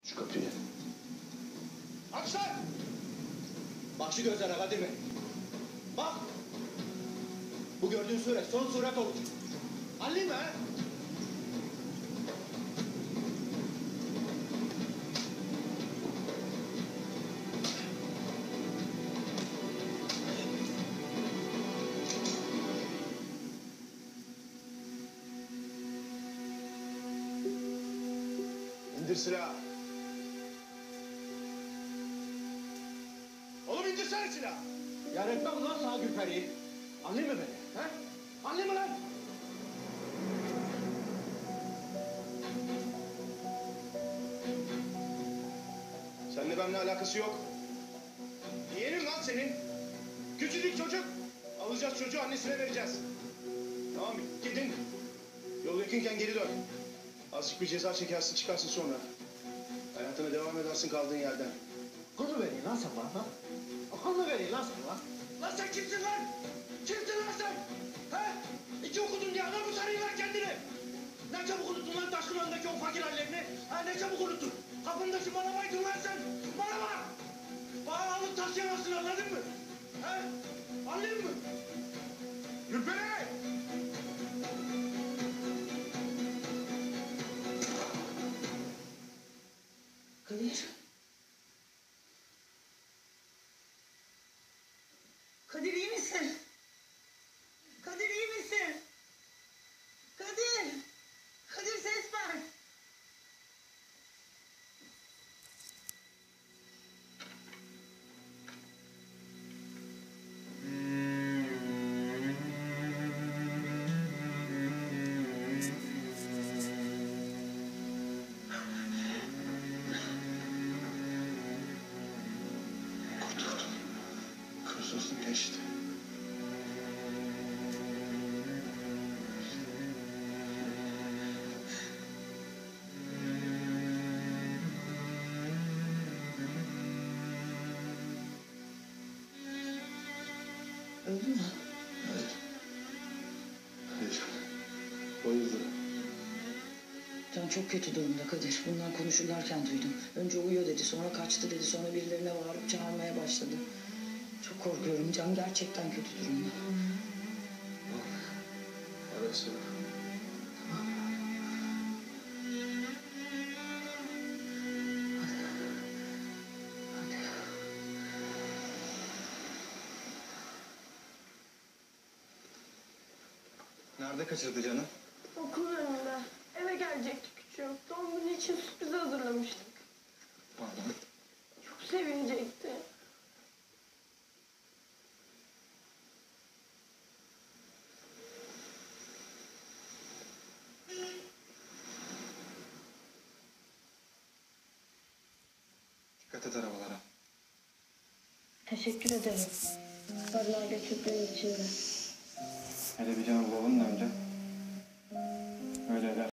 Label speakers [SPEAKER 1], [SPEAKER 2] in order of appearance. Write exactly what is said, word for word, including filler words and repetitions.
[SPEAKER 1] Şu kapıyı.
[SPEAKER 2] Aç lan! Bak şu gözlere Kadir Bey. Bak! Bu gördüğün suret son suret olur. Anlayayım mı ha? İndir silahı. Oğlum indirsene silahı. Ya etmem lan sana Gülperi'yi. Anlayayım mı beni? He? Anlayayım mı lan? Seninle benimle alakası yok. Yeğenim lan senin. Küçücük çocuk. Alacağız çocuğu annesine vereceğiz. Tamam mı? Gidin. Yol yakınken geri dön. Azıcık bir ceza çekersin çıkarsın sonra. Hayatına devam edersin kaldığın yerden.
[SPEAKER 3] Akıl mı verin lan sen bana? Ha? Akıl mı verin lan sen lan?
[SPEAKER 2] Lan sen kimsin lan? Kimsin lan sen? He? İki okudun diye adam mı sarıyorlar kendini? Ne çabuk unuttun lan Taşkınan'daki o fakir hallerini? Ha ne çabuk unuttun? Kapındaki manabaydın lan sen. Manaba! Bana alıp taşıyamazsın anladın mı? He? Anladın mı? Gülperi!
[SPEAKER 4] Kadir. Kadir iyi misin? Kadir iyi misin? Kadir. Kadir ses ver.
[SPEAKER 1] Kurtuldum. Kursuzluk geçti.
[SPEAKER 4] Öldü mü?
[SPEAKER 1] Hayır. Hayır. Bayıldı.
[SPEAKER 4] Can çok kötü durumda Kadir. Bunlar konuşurlarken duydum. Önce uyuyor dedi, sonra kaçtı dedi, sonra birilerine bağırıp çağırmaya başladı. Çok korkuyorum. Can gerçekten kötü durumda.
[SPEAKER 1] Arasana.
[SPEAKER 2] Nerede kaçırdı canım?
[SPEAKER 5] Okul önünde. Eve gelecekti küçüğüm. Doğum günü için sürpriz hazırlamıştık.
[SPEAKER 2] Pardon.
[SPEAKER 5] Çok sevinecekti.
[SPEAKER 2] Dikkat et arabalara.
[SPEAKER 5] Teşekkür ederim. Barınağa götürdüğün için de.
[SPEAKER 2] Hele bir canı bulalım da önce. Öyle eder.